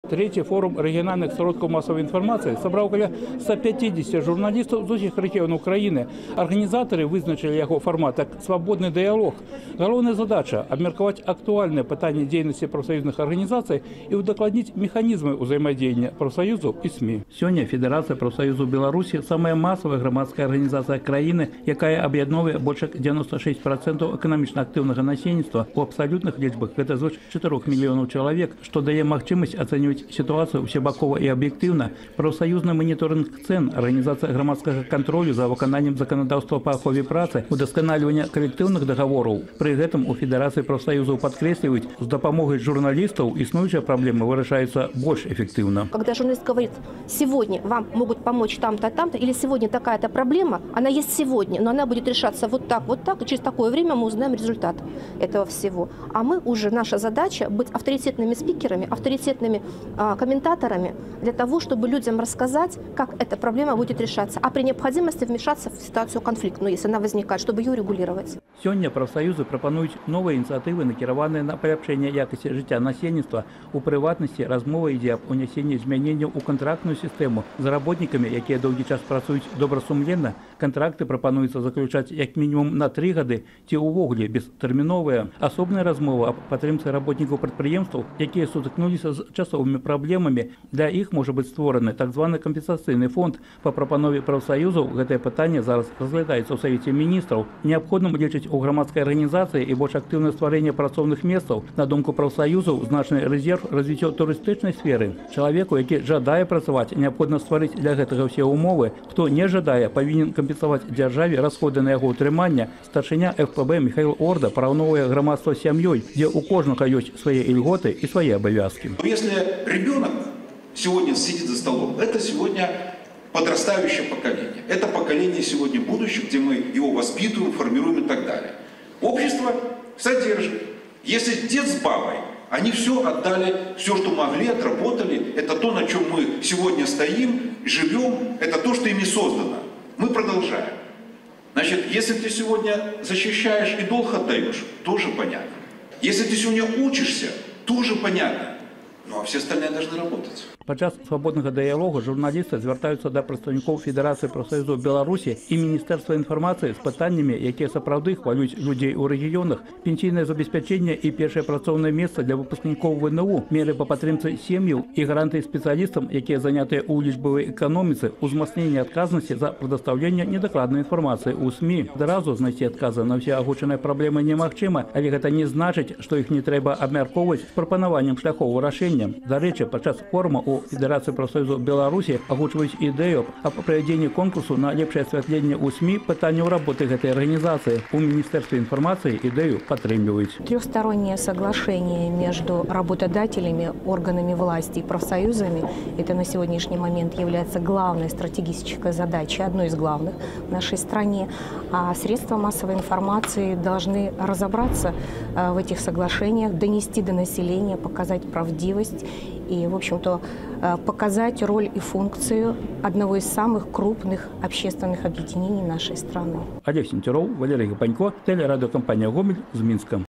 Третий форум региональных сродков массовой информации собрал около 150 журналистов з усіх регионов Украины. Организаторы вызначили его формат как «Свободный диалог». Главная задача – обмерковать актуальные питания деятельности профсоюзных организаций и удокладнить механизмы взаимодействия профсоюзов и СМИ. Сегодня Федерация профсоюзов Беларуси – самая массовая громадская организация краины, якая объединовывает больше 96% экономично активного населения. У абсолютных лічбах это звыш 4 миллионов человек, что дает возможность оценивать ситуацию всебоково и объективно. Профсоюзный мониторинг цен, организация громадского контроля за выполнением законодательства по охове працы, удосконаливание коллективных договоров. При этом у Федерации профсоюзов подкресливают, с допомогой журналистов иснующая проблема вырашается больше эффективно. Когда журналист говорит, сегодня вам могут помочь там-то, там-то, или сегодня такая-то проблема, она есть сегодня, но она будет решаться вот так, и через такое время мы узнаем результат этого всего. А мы уже, наша задача быть авторитетными спикерами, авторитетными комментаторами для того, чтобы людям рассказать, как эта проблема будет решаться, а при необходимости вмешаться в ситуацию конфликтную, если она возникает, чтобы ее регулировать. Сегодня профсоюзы пропонуют новые инициативы, накерованные на полепшение якости життя насельніцтва, у приватности размова ідзе об унесенні змяненняў у контрактную систему з работниками, якія доўгі час працуюць добрасумленна. Контракты пропонуется заключать як минимум на 3 годы, ці ўвогуле бестэрміновыя. Асобная размова об падтрымцы работников предприемств, якія сутыкнуліся з часовыми проблемами. Для іх может быть створаны так званы компенсацыйны фонд. По прапанове профсоюзов гэтае пытанне зараз разглядаецца ў Савеце міністраў. Неабходна лечыць у громадской организации и больше активное створение працоўных месцаў. На думку профсоюзов, значный резерв развіццё турыстычнай сферы. Человеку, які жадае працаваць, необходимо стварыць для гэтага все умовы. Кто не жадае, повинен компенсовать державе расходы на яго утрыманне. Старшыня ФПБ Михаил Орда параўноўвае грамадства с семьей, где у каждого есть свои льготы и свои обовязки. Если ребенок сегодня сидит за столом, это сегодня подрастающее поколение. Это поколение сегодня будущего, где мы его воспитываем, формируем и так далее. Общество содержит. Если дед с бабой, они все отдали, все, что могли, отработали, это то, на чем мы сегодня стоим, живем, это то, что ими создано. Мы продолжаем. Значит, если ты сегодня защищаешь и долг отдаешь, тоже понятно. Если ты сегодня учишься, тоже понятно. Ну а все остальные должны работать. Падчас свободного диалогу журналисты звертаюцца до представников Федерации профсоюзов Беларуси и Министерства информации с пытаннями, якія сапраўды хвалююць людей у регионах, пенсійное забеспячение и первое працоўное место для выпускников ВНУ, меры по падтрымцы сем'яў и гарантии специалистам, якія занятыя у лічбавай экономіцы, узмацнение отказности за предоставление недокладной информации у СМИ. Даразу знайсці отказы на все агучаныя проблемы немагчыма, але гэта не значыць, что их не трэба абмяркоўваць з прапанаваннем шляхоў вырашэння. Дарэчы, падчас форума у Федерации профсоюзов Беларуси агучваюць ідэю об проведении конкурсу на лепшее освятление у СМИ пытанняў работы этой организации. У Министерства информации идею подтримывают. Трехстороннее соглашение между работодателями, органами власти и профсоюзами – это на сегодняшний момент является главной стратегической задачей, одной из главных в нашей стране. А средства массовой информации должны разобраться в этих соглашениях, донести до населения, показать правдивость и, в общем-то, показать роль и функцию одного из самых крупных общественных объединений нашей страны. Олег Сентеров, Валерий Гапанько, телерадиокомпания «Гомель» из Минска.